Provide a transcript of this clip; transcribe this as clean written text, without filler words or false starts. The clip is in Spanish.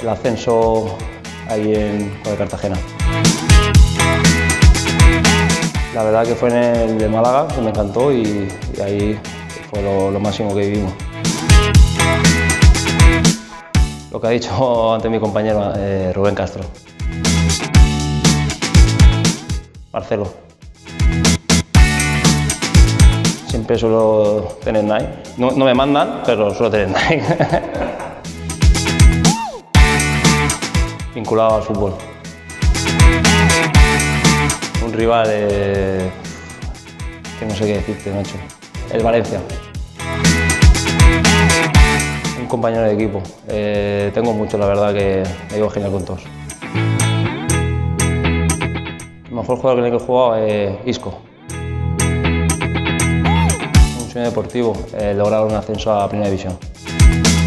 el ascenso ahí en Cartagena. La verdad que fue en el de Málaga, que me encantó y ahí fue lo máximo que vivimos. Lo que ha dicho antes mi compañero Rubén Castro. Marcelo. Siempre suelo tener Nike. No me mandan, pero suelo tener Nike. Vinculado al fútbol. Un rival que no sé qué decirte, macho. El Valencia. Un compañero de equipo. Tengo mucho, la verdad, que me llevo genial con todos. El mejor jugador con el que he jugado es Isco. Un sueño deportivo, lograr un ascenso a Primera División.